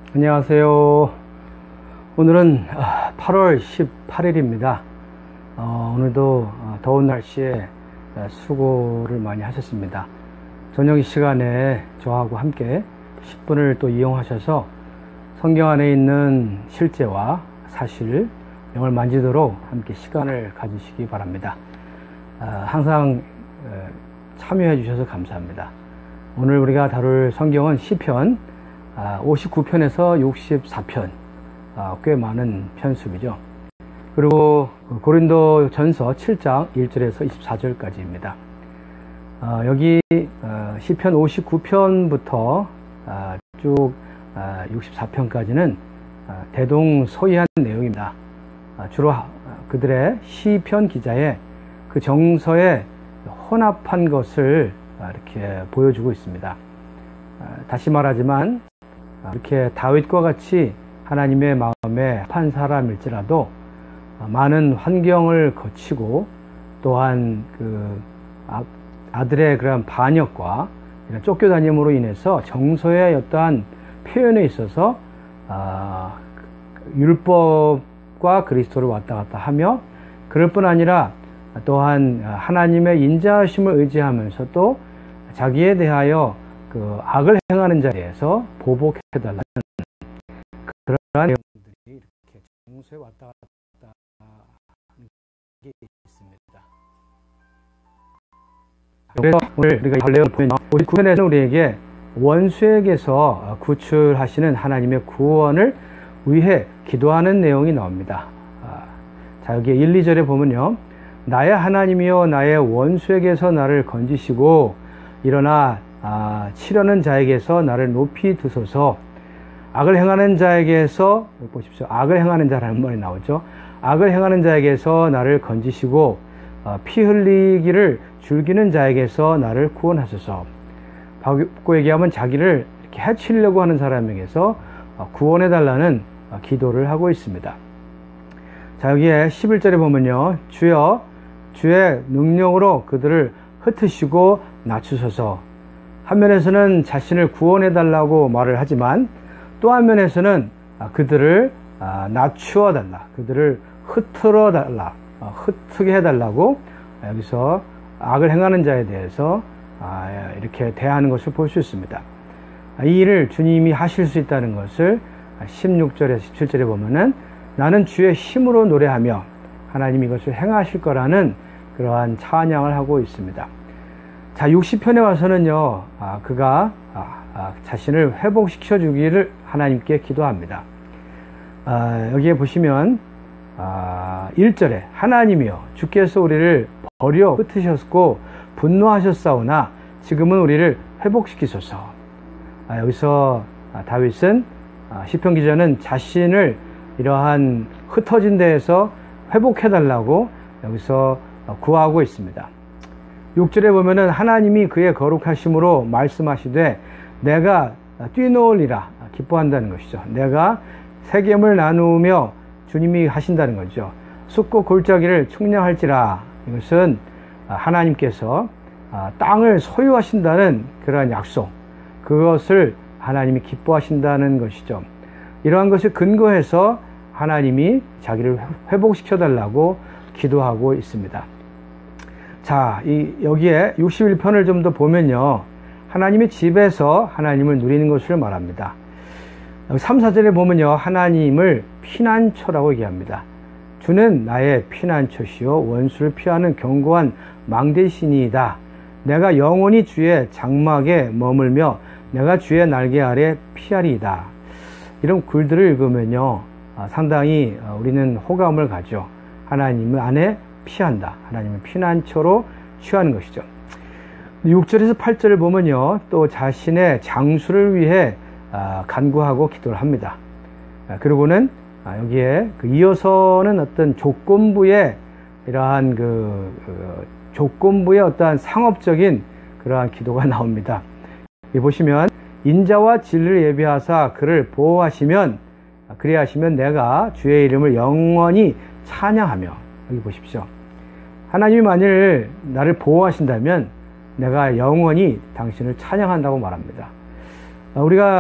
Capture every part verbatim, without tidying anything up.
안녕하세요. 오늘은 팔월 십팔일입니다. 어, 오늘도 더운 날씨에 수고를 많이 하셨습니다. 저녁 시간에 저하고 함께 십 분을 또 이용하셔서 성경 안에 있는 실제와 사실, 영을 만지도록 함께 시간을 가지시기 바랍니다. 항상 참여해 주셔서 감사합니다. 오늘 우리가 다룰 성경은 시편 오십구 편에서 육십사 편, 꽤 많은 편수이죠. 그리고 고린도 전서 칠 장 일 절에서 이십사 절까지입니다. 여기 시편 오십구 편부터 쭉 육십사 편까지는 대동소이한 내용입니다. 주로 그들의 시편 기자의 그 정서에 혼합한 것을 이렇게 보여주고 있습니다. 다시 말하지만 이렇게 다윗과 같이 하나님의 마음에 합한 사람일지라도 많은 환경을 거치고 또한 그 아들의 그런 반역과 이런 쫓겨다님으로 인해서 정서의 어떠한 표현에 있어서 율법과 그리스도를 왔다 갔다 하며, 그럴 뿐 아니라 또한 하나님의 인자하심을 의지하면서 또 자기에 대하여 그 악을 행하는 자에 대해서 보복해달라는 그러한 내용들이 이렇게 정서에 왔다 갔다 하는 게 있습니다. 그래서 오늘 우리가 이 내용을 보면 오십구 편에서 우리에게 원수에게서 구출하시는 하나님의 구원을 위해 기도하는 내용이 나옵니다. 자, 여기 일, 이 절에 보면요, 나의 하나님이여 나의 원수에게서 나를 건지시고 일어나 아, 치려는 자에게서 나를 높이 드소서. 악을 행하는 자에게서, 보십시오, 악을 행하는 자라는 말이 나오죠. 악을 행하는 자에게서 나를 건지시고 어, 피 흘리기를 즐기는 자에게서 나를 구원하소서. 바꾸고 얘기하면 자기를 이렇게 해치려고 하는 사람에게서 어, 구원해달라는 어, 기도를 하고 있습니다. 자, 여기에 십일 절에 보면요, 주여 주의 능력으로 그들을 흩으시고 낮추소서. 한 면에서는 자신을 구원해달라고 말을 하지만 또 한 면에서는 그들을 낮추어 달라, 그들을 흐트러 달라, 흩트게 해달라고 여기서 악을 행하는 자에 대해서 이렇게 대하는 것을 볼 수 있습니다. 이 일을 주님이 하실 수 있다는 것을 십육 절에서 십칠 절에 보면은 나는 주의 힘으로 노래하며 하나님이 이것을 행하실 거라는 그러한 찬양을 하고 있습니다. 자, 육십 편에 와서는요, 아, 그가 아, 아, 자신을 회복시켜 주기를 하나님께 기도합니다. 아, 여기에 보시면 아, 일 절에 하나님이여 주께서 우리를 버려 흩으셨고 분노하셨사오나 지금은 우리를 회복시키소서. 아, 여기서 아, 다윗은 아, 시편 기자는 자신을 이러한 흩어진 데에서 회복해달라고 여기서 구하고 있습니다. 육 절에 보면은 하나님이 그의 거룩하심으로 말씀하시되 내가 뛰노으리라, 기뻐한다는 것이죠. 내가 세겜을 나누며 주님이 하신다는 거죠. 숫고 골짜기를 측량할지라, 이것은 하나님께서 땅을 소유하신다는 그러한 약속, 그것을 하나님이 기뻐하신다는 것이죠. 이러한 것을 근거해서 하나님이 자기를 회복시켜 달라고 기도하고 있습니다. 자, 이, 여기에 육십일 편을 좀 더 보면요, 하나님의 집에서 하나님을 누리는 것을 말합니다. 여기 삼, 사 절에 보면요, 하나님을 피난처라고 얘기합니다. 주는 나의 피난처시요 원수를 피하는 견고한 망대신이다. 내가 영원히 주의 장막에 머물며 내가 주의 날개 아래 피하리이다. 이런 글들을 읽으면요, 상당히 우리는 호감을 가죠. 하나님을 안에 피한다, 하나님을 피난처로 취하는 것이죠. 육 절에서 팔 절을 보면요, 또 자신의 장수를 위해 간구하고 기도를 합니다. 그리고는 여기에 이어서는 어떤 조건부의 이러한 그 조건부의 어떠한 상업적인 그러한 기도가 나옵니다. 여기 보시면 인자와 진리를 예비하사 그를 보호하시면 그리하시면 내가 주의 이름을 영원히 찬양하며, 여기 보십시오. 하나님이 만일 나를 보호하신다면 내가 영원히 당신을 찬양한다고 말합니다. 우리가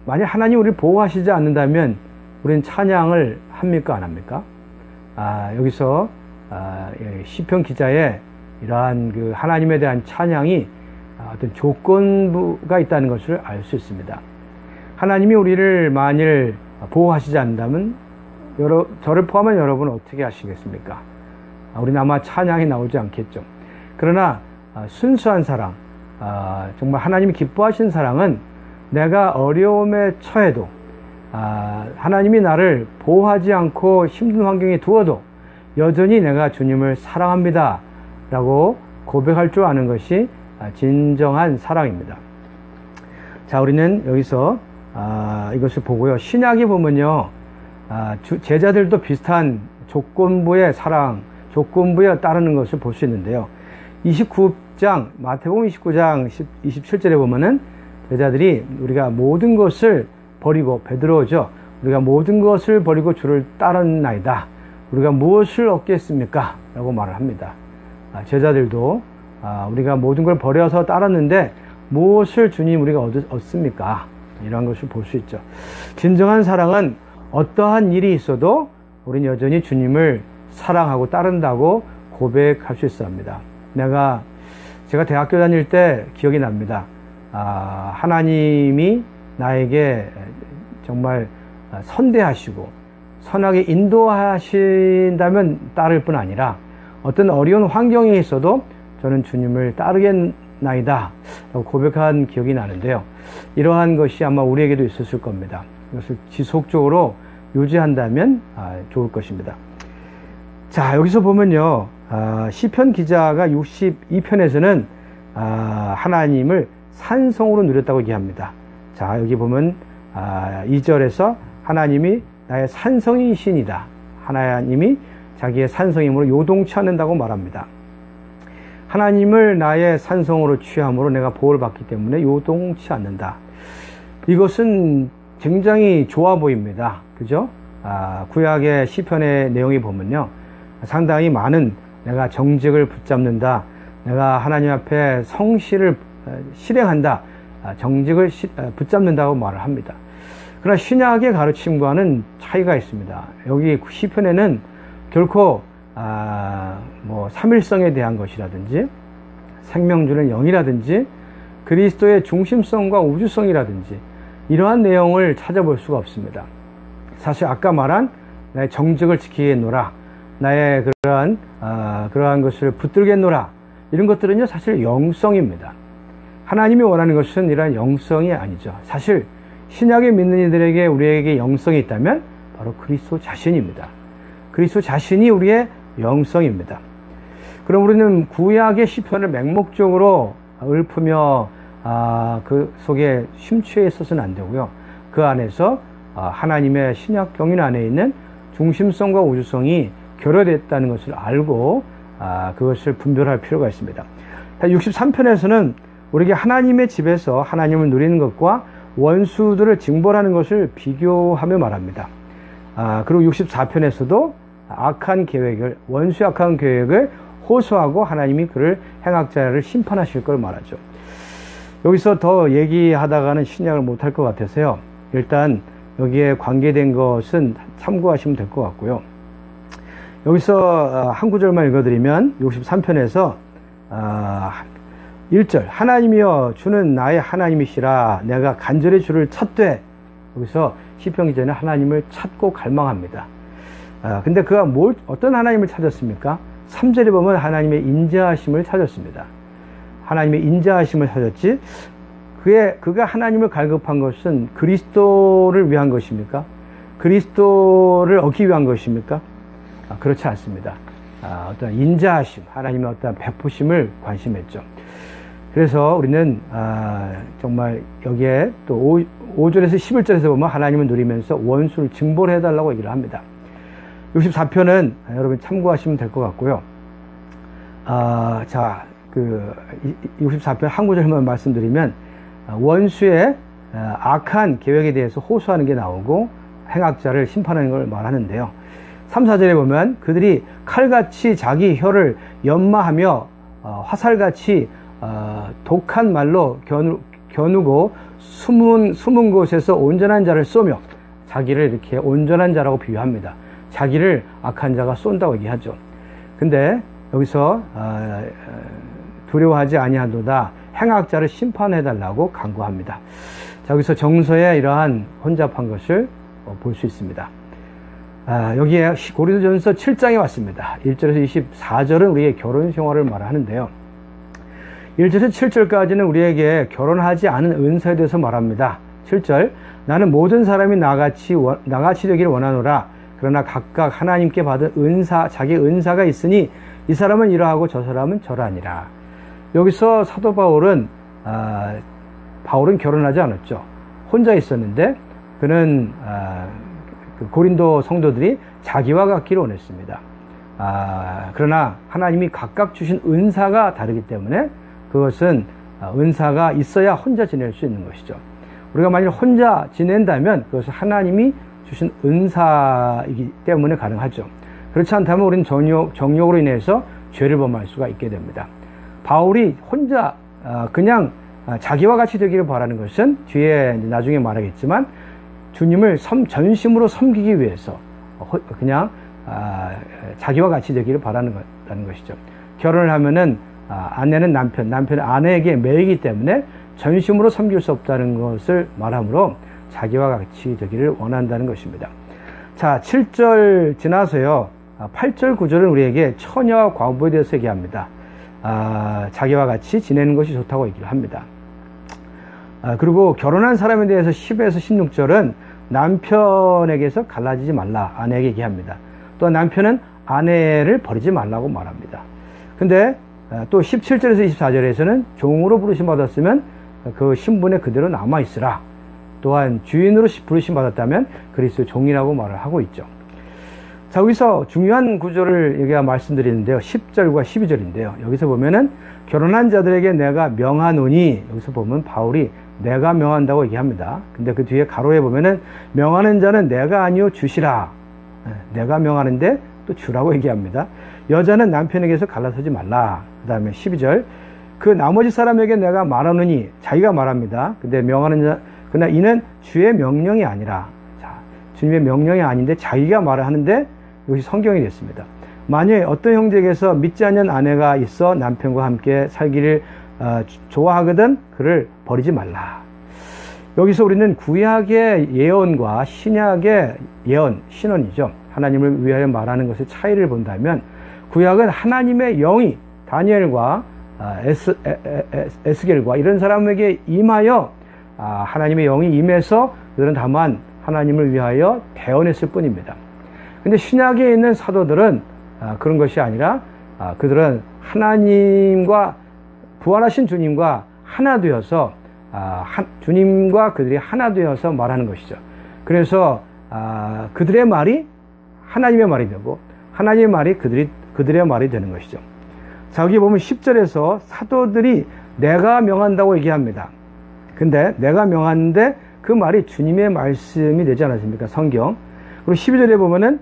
만약 하나님 우리를 보호하시지 않는다면 우리는 찬양을 합니까 안 합니까? 아, 여기서 아, 시편 기자의 이러한 그 하나님에 대한 찬양이 어떤 조건부가 있다는 것을 알 수 있습니다. 하나님이 우리를 만일 보호하시지 않는다면 여러, 저를 포함한 여러분은 어떻게 하시겠습니까? 아, 우리는 아마 찬양이 나오지 않겠죠. 그러나 아, 순수한 사랑, 아, 정말 하나님이 기뻐하시는 사랑은 내가 어려움에 처해도 아, 하나님이 나를 보호하지 않고 힘든 환경에 두어도 여전히 내가 주님을 사랑합니다 라고 고백할 줄 아는 것이 진정한 사랑입니다. 자, 우리는 여기서 아, 이것을 보고요. 신약에 보면요, 아, 주, 제자들도 비슷한 조건부의 사랑, 조건부에 따르는 것을 볼 수 있는데요. 이십구 장, 마태복음 이십구 장 이십칠 절에 보면은 제자들이 우리가 모든 것을 버리고, 베드로죠, 우리가 모든 것을 버리고 주를 따르나이다. 우리가 무엇을 얻겠습니까? 라고 말을 합니다. 아, 제자들도 아, 우리가 모든 걸 버려서 따랐는데 무엇을 주님 우리가 얻, 얻습니까? 이런 것을 볼 수 있죠. 진정한 사랑은 어떠한 일이 있어도 우리는 여전히 주님을 사랑하고 따른다고 고백할 수 있어 합니다. 내가 제가 대학교 다닐 때 기억이 납니다. 아, 하나님이 나에게 정말 선대하시고 선하게 인도하신다면 따를 뿐 아니라 어떤 어려운 환경에 있어도 저는 주님을 따르겠나이다 라고 고백한 기억이 나는데요. 이러한 것이 아마 우리에게도 있었을 겁니다. 이것을 지속적으로 유지한다면 좋을 것입니다. 자, 여기서 보면요, 시편 기자가 육십이 편에서는 하나님을 산성으로 누렸다고 얘기합니다. 자, 여기 보면 이 절에서 하나님이 나의 산성이신이다, 하나님이 자기의 산성임으로 요동치 않는다고 말합니다. 하나님을 나의 산성으로 취함으로 내가 보호를 받기 때문에 요동치 않는다. 이것은 굉장히 좋아 보입니다. 그죠? 아, 구약의 시편의 내용이 보면요, 상당히 많은 내가 정직을 붙잡는다, 내가 하나님 앞에 성실을 실행한다, 정직을 붙잡는다고 말을 합니다. 그러나 신약의 가르침과는 차이가 있습니다. 여기 시편에는 결코 아, 뭐 삼일성에 대한 것이라든지 생명주는 영이라든지 그리스도의 중심성과 우주성이라든지 이러한 내용을 찾아볼 수가 없습니다. 사실 아까 말한 나의 정직을 지키겠노라, 나의 그러한 아, 그러한 것을 붙들겠노라, 이런 것들은요 사실 영성입니다. 하나님이 원하는 것은 이러한 영성이 아니죠. 사실 신약에 믿는 이들에게 우리에게 영성이 있다면 바로 그리스도 자신입니다. 그리스도 자신이 우리의 영성입니다. 그럼 우리는 구약의 시편을 맹목적으로 읊으며 아, 그 속에 심취해 있어서는 안 되고요. 그 안에서 아, 하나님의 신약 경륜 안에 있는 중심성과 우주성이 결여됐다는 것을 알고 아, 그것을 분별할 필요가 있습니다. 육십삼 편에서는 우리에게 하나님의 집에서 하나님을 누리는 것과 원수들을 징벌하는 것을 비교하며 말합니다. 아, 그리고 육십사 편에서도 악한 계획을, 원수의 악한 계획을 호소하고 하나님이 그를 행악자를 심판하실 걸 말하죠. 여기서 더 얘기하다가는 신약을 못할 것 같아서요, 일단 여기에 관계된 것은 참고하시면 될 것 같고요. 여기서 한 구절만 읽어드리면 육십삼 편에서 일 절, 하나님이여 주는 나의 하나님이시라 내가 간절히 주를 찾되, 여기서 시편 기자는 하나님을 찾고 갈망합니다. 아, 근데 그가 뭘, 어떤 하나님을 찾았습니까? 삼 절에 보면 하나님의 인자하심을 찾았습니다. 하나님의 인자하심을 찾았지, 그의, 그가 하나님을 갈급한 것은 그리스도를 위한 것입니까? 그리스도를 얻기 위한 것입니까? 아, 그렇지 않습니다. 아, 어떤 인자하심, 하나님의 어떤 베푸심을 관심했죠. 그래서 우리는 아, 정말 여기에 또 오 절에서 십일 절에서 보면 하나님을 누리면서 원수를 징벌해달라고 얘기를 합니다. 육십사 편은 여러분 참고하시면 될 것 같고요. 아, 자, 그 육십사 편 한 구절만 말씀드리면 원수의 악한 계획에 대해서 호소하는 게 나오고 행악자를 심판하는 걸 말하는데요. 삼, 사 절에 보면 그들이 칼같이 자기 혀를 연마하며 화살같이 독한 말로 겨누고 숨은, 숨은 곳에서 온전한 자를 쏘며 자기를 이렇게 온전한 자라고 비유합니다. 자기를 악한 자가 쏜다고 얘기하죠. 근데 여기서 두려워하지 아니하도다 행악자를 심판해달라고 간구합니다. 자, 여기서 정서의 이러한 혼잡한 것을 볼 수 있습니다. 아, 여기에 고린도전서 칠 장에 왔습니다. 일 절에서 이십사 절은 우리의 결혼 생활을 말하는데요. 일 절에서 칠 절까지는 우리에게 결혼하지 않은 은사에 대해서 말합니다. 칠 절, 나는 모든 사람이 나같이, 나같이 되기를 원하노라. 그러나 각각 하나님께 받은 은사, 자기 은사가 있으니 이 사람은 이러하고 저 사람은 저러하니라. 여기서 사도 바울은, 아, 바울은 결혼하지 않았죠. 혼자 있었는데 그는 아, 그 고린도 성도들이 자기와 같기를 원했습니다. 아, 그러나 하나님이 각각 주신 은사가 다르기 때문에 그것은 은사가 있어야 혼자 지낼 수 있는 것이죠. 우리가 만약 혼자 지낸다면 그것은 하나님이 주신 은사이기 때문에 가능하죠. 그렇지 않다면 우리는 정욕, 정욕으로 인해서 죄를 범할 수가 있게 됩니다. 바울이 혼자 그냥 자기와 같이 되기를 바라는 것은 뒤에 나중에 말하겠지만 주님을 섬, 전심으로 섬기기 위해서 그냥 자기와 같이 되기를 바라는 것이죠. 결혼을 하면은 아내는 남편, 남편은 아내에게 매이기 때문에 전심으로 섬길 수 없다는 것을 말하므로 자기와 같이 되기를 원한다는 것입니다. 자, 칠 절 지나서요, 팔 절, 구 절은 우리에게 처녀와 과부에 대해서 얘기합니다. 아, 자기와 같이 지내는 것이 좋다고 얘기를 합니다. 아, 그리고 결혼한 사람에 대해서 십에서 십육 절은 남편에게서 갈라지지 말라, 아내에게 얘기합니다. 또 남편은 아내를 버리지 말라고 말합니다. 근데 또 십칠 절에서 이십사 절에서는 종으로 부르심 받았으면 그 신분에 그대로 남아있으라. 또한 주인으로 부르심 받았다면 그리스도의 종이라고 말을 하고 있죠. 자, 여기서 중요한 구절을 여기가 말씀드리는데요. 십 절과 십이 절인데요. 여기서 보면은 결혼한 자들에게 내가 명하노니, 여기서 보면 바울이 내가 명한다고 얘기합니다. 근데 그 뒤에 가로에 보면은 명하는 자는 내가 아니요 주시라. 내가 명하는데 또 주라고 얘기합니다. 여자는 남편에게서 갈라서지 말라. 그 다음에 십이 절, 그 나머지 사람에게 내가 말하노니, 자기가 말합니다. 근데 명하는 자, 그러나 이는 주의 명령이 아니라, 자, 주님의 명령이 아닌데 자기가 말을 하는데 이것이 성경이 됐습니다. 만약에 어떤 형제에게서 믿지 않는 아내가 있어 남편과 함께 살기를 어, 좋아하거든 그를 버리지 말라. 여기서 우리는 구약의 예언과 신약의 예언, 신언이죠. 하나님을 위하여 말하는 것의 차이를 본다면 구약은 하나님의 영이 다니엘과 아, 에스, 에, 에, 에스겔과 이런 사람에게 임하여 아, 하나님의 영이 임해서 그들은 다만 하나님을 위하여 대언했을 뿐입니다. 근데 신약에 있는 사도들은 아, 그런 것이 아니라 아, 그들은 하나님과 부활하신 주님과 하나 되어서 아, 하, 주님과 그들이 하나 되어서 말하는 것이죠. 그래서 아, 그들의 말이 하나님의 말이 되고 하나님의 말이 그들이, 그들의 말이 되는 것이죠. 자, 여기 보면 십 절에서 사도들이 내가 명한다고 얘기합니다. 근데 내가 명하는데 그 말이 주님의 말씀이 되지 않았습니까? 성경. 그리고 십이 절에 보면은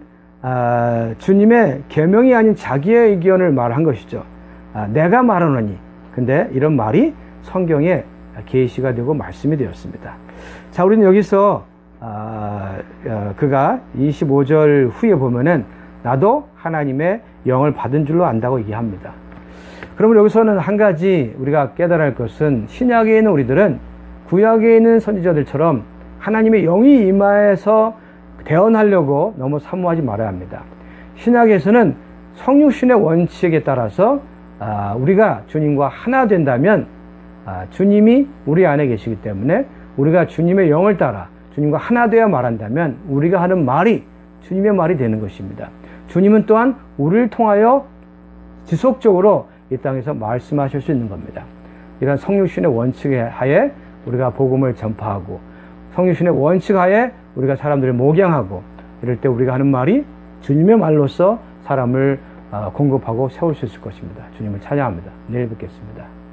아, 주님의 계명이 아닌 자기의 의견을 말한 것이죠. 아, 내가 말하노니. 근데 이런 말이 성경에 계시가 되고 말씀이 되었습니다. 자, 우리는 여기서 아, 그가 이십오 절 후에 보면은 나도 하나님의 영을 받은 줄로 안다고 얘기합니다. 그러면 여기서는 한 가지 우리가 깨달아야 할 것은 신약에 있는 우리들은 구약에 있는 선지자들처럼 하나님의 영이 임하여서 대언하려고 너무 사모하지 말아야 합니다. 신약에서는 성육신의 원칙에 따라서 우리가 주님과 하나 된다면 주님이 우리 안에 계시기 때문에 우리가 주님의 영을 따라 주님과 하나 되어 말한다면 우리가 하는 말이 주님의 말이 되는 것입니다. 주님은 또한 우리를 통하여 지속적으로 이 땅에서 말씀하실 수 있는 겁니다. 이런 성육신의 원칙 하에 우리가 복음을 전파하고 성육신의 원칙 하에 우리가 사람들을 목양하고 이럴 때 우리가 하는 말이 주님의 말로서 사람을 공급하고 세울 수 있을 것입니다. 주님을 찬양합니다. 내일 뵙겠습니다.